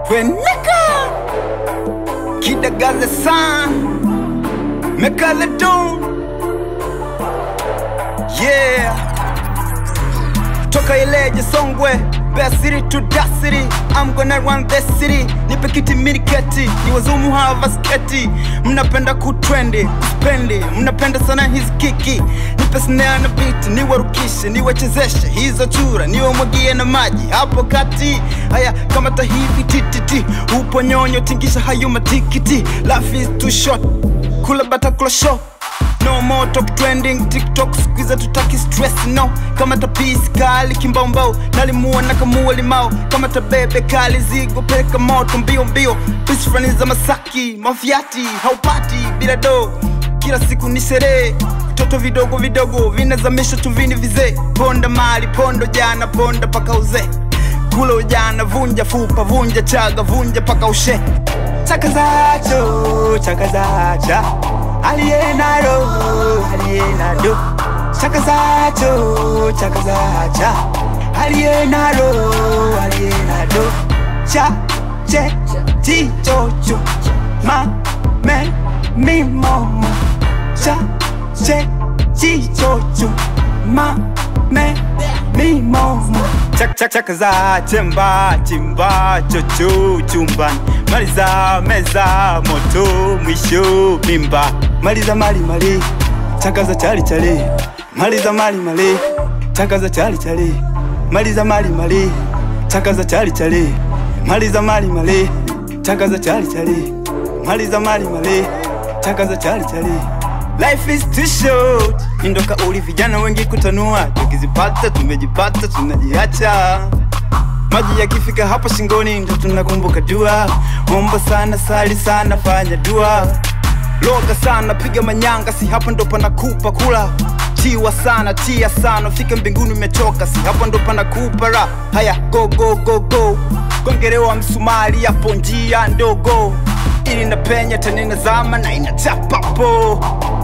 Kweneka Kidagaze san Megalodon. Yeah. Toka Ileje Songwe, best city to that city. I'm gonna run this city. Nipe kiti miniketi, ni wazumu hava sketi. Mnapenda kutrendi, spendi. Mnapenda sana hizi kiki. Nipe snare na beat, ni warukishe, ni wachezeshe hizo chura, ni wamwagie na maji hapo kati. Haya kama tahivi tititi, upo nyonyo tingisha hayo matikiti. Life is too short, kula bata kula show. No more talk trending, TikTok squeeze tutaki stress no. Kama ta peace kali kimbaumbao, nalimua na kamua limao. Kama ta bebe kali zigo peka moto mbio mbio. Peace friends za Masaki, mafiati, haupati bila do. Kila siku ni sherehe, toto vidogo vidogo vinazamisha tuvini vize. Ponda mali, pondo jana, ponda paka uze. Kula ujana, vunja fupa, vunja chaga, vunja paka ushe. Chakazacho, chakazacha alienado, alienado. Chakazacho, chakazacha alienado, alienado. Cha, che, chi, cho, cho. Ma, me, mi, momo. Cha, che, chi, cho, cho. Ma, me, mi, momo. Chakaza, chemba, chimba, chocho, chumban. Maliza, meza, moto, mwisho, mimba. Maliza mali mali, chakaza chali chali. Maliza mali mali, chakaza chali chali. Maliza mali mali, chakaza chali chali. Maliza mali mali, chakaza chali chali. Maliza mali mali, chakaza chali chali. Life is too short. Indoka uli vijana wengi kutanua. Tukizipata, tumejipata, tunajiacha. Maji yakifika hapa shingoni ndo tunakumbuka dua. Omba sana, sali sana, fanya dua. Loga sana, piga manyanga, si hapa ndo panakupa kula. Chiwa sana, tia sana, fika mbinguni umechoka, si hapa ndo panakupa ra. Haya, go go go go. Gongerewa msumari hapo njia ndogo. Ili napenya tena inazama na inachapapo.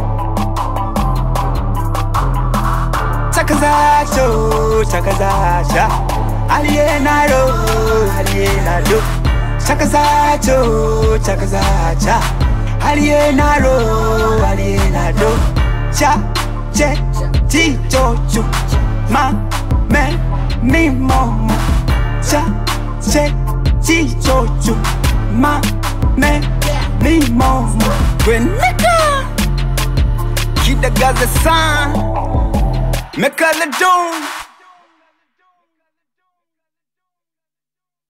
Chakazacho, chakazacha alienado, alienado. Chakazacho, chakazacha alienado, alienado. Cha, che, chi, cho, cho. Ma, me, mi, momo. Cha, che, chi, cho, cho. Ma, me, mi, momo. Kweneka Kidagaze san Megalodon.